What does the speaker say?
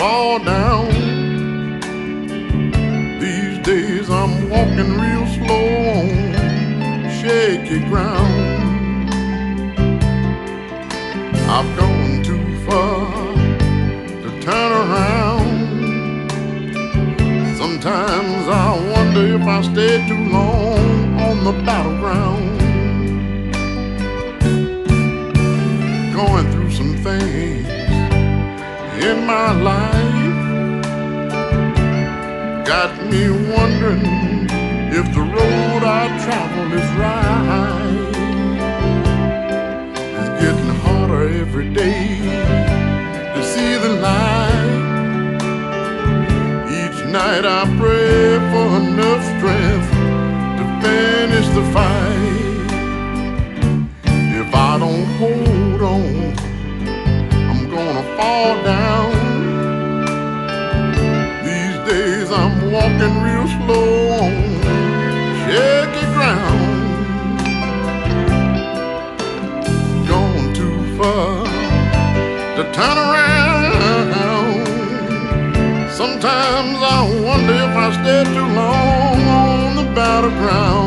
fall down. These days I'm walking real slow on shaky ground. I've gone too far to turn around. Sometimes I wonder if I stay too long on the battleground. Going through some things in my life got me wondering if the road I travel is right. It's getting harder every day to see the light. Each night I pray for enough strength to finish the fight. If I don't hold on, I'm gonna fall down. These days I'm walking real slow on shaky ground. Gone too far to turn around. Sometimes I wonder if I stay too long on the battleground.